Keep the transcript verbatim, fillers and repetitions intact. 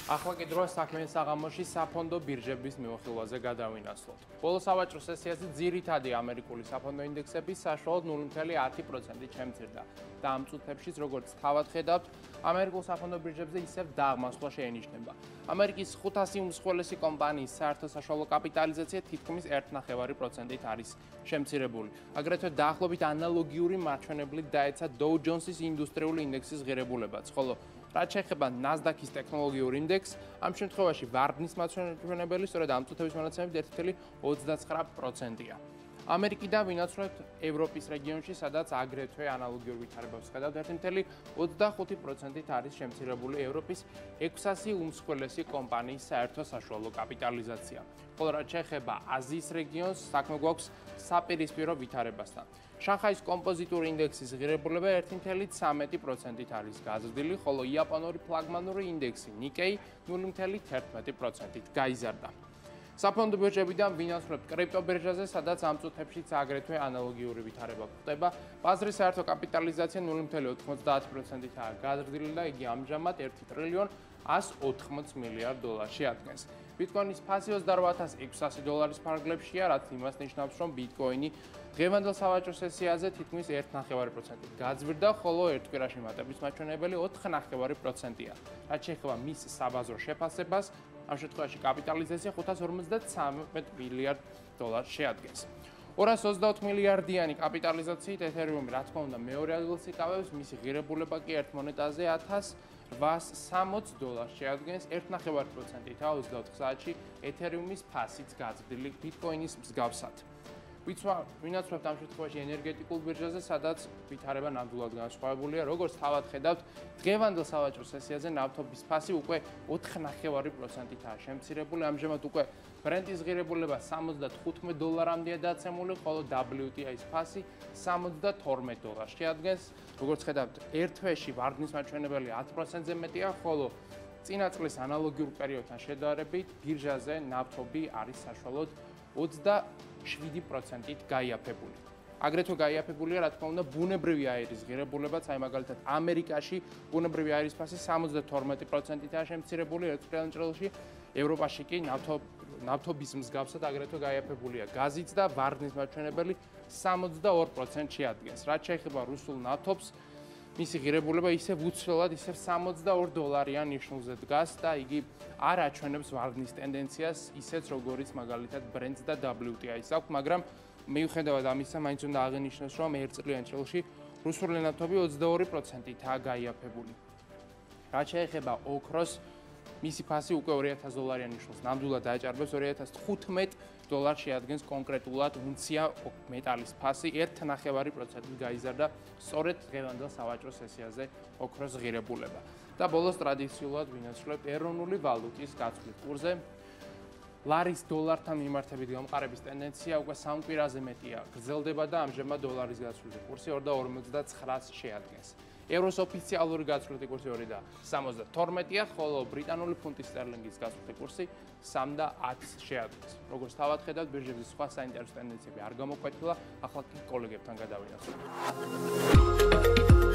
ახლა კი დროა საქმიანი საღამოში საფონდო ბირჟების მიმოხილვაზე გადავინაცვლოთ. ბოლო სავაჭრო სესიაზე ძირითადი ამერიკული საფონდო ინდექსები საშუალოდ ნული ფاصლე ათი პროცენტით შემცირდა და ამ წუთებშიც, როგორც თავად ხედავთ, ამერიკულ საფონდო ბირჟებზე ისევ დაღმასვლა შეენიშნება. ამერიკის ხუთასი უმსხვილესი კომპანიის საერთო საშუალო კაპიტალიზაცია თითქმის ერთი ნახევარი პროცენტით არის შემცირებული. აგრეთვე დაახლოებით ანალოგიური მარჩვენებლით დაეცა Dow Jones-ის ინდუსტრიული ინდექსის ღირებულებაც, ხოლო რაც შეეხება ნასდაკის ტექნოლოგიურ ინდექსს, ამ შემთხვევაში ვარდნის მაჩვენებელი სწორედ ამ წუთების მონაცემებით ერთი ფاصლე ოცდათსამი პროცენტია. ამერიკიდან ვინაცვლებთ ევროპის რეგიონში, სადაც აგრეთვე ანალოგიურ ვითარებას ვხედავთ, ერთი ფاصლე ოცდახუთი პროცენტით არის შემცირებული ევროპის ექვსასი უმსხვილესი კომპანიის საერთო საშუალო კაპიტალიზაცია. ხოლო რაც შეეხება აზიის რეგიონს, საქმე გვაქვს საპირისპირო ვითარებასთან. შანხაის კომპოზიტური ინდექსის ღირებულება ერთი ფاصლე ცხრამეტი პროცენტით არის გაზრდილი, ხოლო იაპონური ფლაგმანური ინდექსი ნიკეი ნული ფاصლე თერთმეტი პროცენტით გაიზარდა. საფონდო ბირჟებიდან ვინაცვლებთ კრიპტობირჟაზე, სადაც ამ წუთებშიც აგრეთვე ანალოგიური ვითარება ხდება. ბაზრის საერთო კაპიტალიზაცია ნული ფاصლე ოთხმოცდაათი პროცენტითაა გაზრდილი და იგი ამჟამად ერთი ტრილიონ ას ოთხმოც მილიარდ დოლარში ადგენს. ბიტკოინის ფასი ოცდაორ ათას ექვსასი დოლარის ფარგლებშია, რაც იმას ნიშნავს, რომ ბიტკოინი დღევანდელ სავაჭრო სესიაზე თითქმის ერთი ნახევარი პროცენტით გაძვირდა, ხოლო ერთ კვირაში მატების მაჩვენებელი ოთხი ნახევარი პროცენტია. რაც შეეხება მის საბაზრო შეფასებას, ამ შემთხვევაში კაპიტალიზაცია ხუთას ორმოცდათრამეტ მილიარდ დოლარს შეადგენს. ორას ოცდაოთხ მილიარდიანი კაპიტალიზაციით ეთერიუმი, რა თქმა უნდა, მეორე ადგილს იკავებს, მისი ღირებულება კი ერთ მონეტაზე ათას რვაას სამოცდ დოლარს შეადგენს, ერთი ნახევარი პროცენტითაა ოცდაოთხ საათში ეთერიუმის ფასიც გაზრდილი ბიტკოინის მსგავსად. ვინაცვლებთ ამ შემთხვევაში ენერგეტიკულ ბირჟაზე, სადაც ვითარება ნამდვილად განსხვავებულია. როგორც თავად ხედავთ, დღევანდელ სავაჭრო სესიაზე ნავთობის ფასი უკვე ოთხი ნახევარი პროცენტითაა შემცირებული. ამჟამად უკვე ბრენტის ღირებულება სამოცდათხუთმეტ დოლარამდეა დაცემული, ხოლო დაბლიუ ტი აის ფასი სამოცდათორმეტ დოლარს შეადგენს. როგორც ხედავთ, ერთ თვეში ვარდნის მაჩვენებელი ათი პროცენტზე მეტია, ხოლო წინა წლის ანალოგიურ პერიოდთან შედარებით ბირჟაზე ნავთობი არის საშუალოდ ოცდაშვიდი პროცენტით გაიაფებული. აგრეთვე გაიაფებულია, რა თქმა უნდა, ბუნებრივი აირის ღირებულებაც, აი მაგალითად ამერიკაში ბუნებრივი აირის ფასი სამოცდათორმეტი პროცენტითაა შემცირებული ერთ წელიწადში, ევროპაში კი ნავთობის მსგავსად აგრეთვე გაიაფებულია გაზიც და ვარდნის მაჩვენებელი სამოცდაორ პროცენტს შეადგენს. რაც შეეხება რუსულ ნავთობს, მისი ღირებულება ისევ უცვლელად, ისევ სამოცდაორ დოლარიან ნიშნულზე დგას და იგი არ აჩვენებს ვარდნის ტენდენციას, ისეც როგორიც მაგალითად ბრენტს და დაბლიუ ტი აის აქვს, მაგრამ მიუხედავად ამისა, მაინც უნდა აღინიშნოს, რომ ერთ წელიწადში რუსული ნავთობი ოცდაორი პროცენტითაა გაიაფებული. რაც შეეხება ოქროს, მისი ფასი უკვე ორი ათას დოლარიან ნიშნულს ნამდვილად დააჭარბებს, ორი ათას თხუთმეტ დოლარს შეადგენს კონკრეტულად უნცია მეტალის ფასი, ერთი ნახევარი პროცენტით გაიზარდა სწორედ დღევანდელ სავაჭრო სესიაზე ოქროს ღირებულება. და ბოლოს ტრადიციულად ვინაცვლებთ ეროვნული ვალუტის გაცვლის კურსზე. ლარის დოლართან მიმართებით გამყარების ტენდენცია უკვე სამ კვირაზე მეტია გრძელდება და ამჟამად დოლარის გაცვლის კურსი ორი და ორმოცდაცხრას შეადგენს. ევროს ოფიციალური გაცვლის კურსი ორი და სამოცდათორმეტია, ხოლო ბრიტანული ფუნტის სტერლინგის გაცვლის კურსი სამი და ათს შეადგენს. როგორც თავად ხედავთ, ბირჟების სხვა საინტერესო ტენდენციები არ გამოკვეთილა, ახლა კი კოლეგებთან გადავინაცვლოთ.